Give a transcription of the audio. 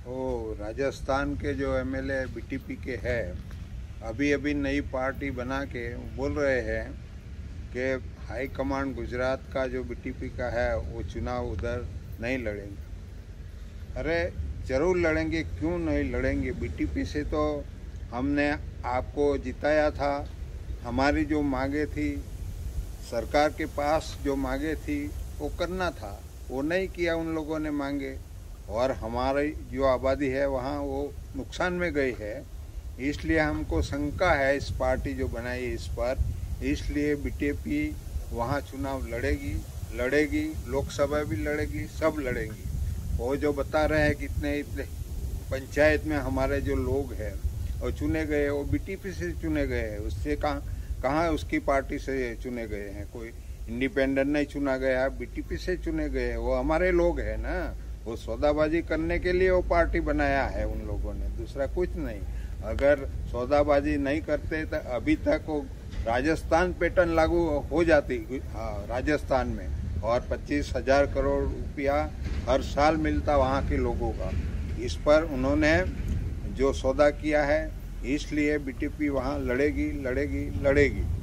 वो राजस्थान के जो एमएलए बीटीपी के हैं, अभी अभी नई पार्टी बना के बोल रहे हैं कि हाई कमांड गुजरात का जो बीटीपी का है वो चुनाव उधर नहीं लड़ेंगे। अरे जरूर लड़ेंगे, क्यों नहीं लड़ेंगे। बीटीपी से तो हमने आपको जिताया था। हमारी जो मांगे थी, सरकार के पास जो मांगे थी वो करना था, वो नहीं किया उन लोगों ने मांगे। और हमारी जो आबादी है वहाँ वो नुकसान में गई है। इसलिए हमको शंका है इस पार्टी जो बनाई इस पर। इसलिए बीटीपी वहाँ चुनाव लड़ेगी, लोकसभा भी लड़ेगी, सब लड़ेंगी। वो जो बता रहे हैं कि इतने पंचायत में हमारे जो लोग हैं और चुने गए, वो बीटीपी से चुने गए हैं। उससे कहाँ उसकी पार्टी से चुने गए हैं। कोई इंडिपेंडेंट नहीं चुना गया, बीटीपी से चुने गए हैं। वो हमारे लोग हैं ना। वो सौदाबाजी करने के लिए वो पार्टी बनाया है उन लोगों ने, दूसरा कुछ नहीं। अगर सौदाबाजी नहीं करते तो अभी तक वो राजस्थान पैटर्न लागू हो जाती राजस्थान में, और 25,000 करोड़ रुपया हर साल मिलता वहाँ के लोगों का। इस पर उन्होंने जो सौदा किया है, इसलिए बीटीपी वहाँ लड़ेगी।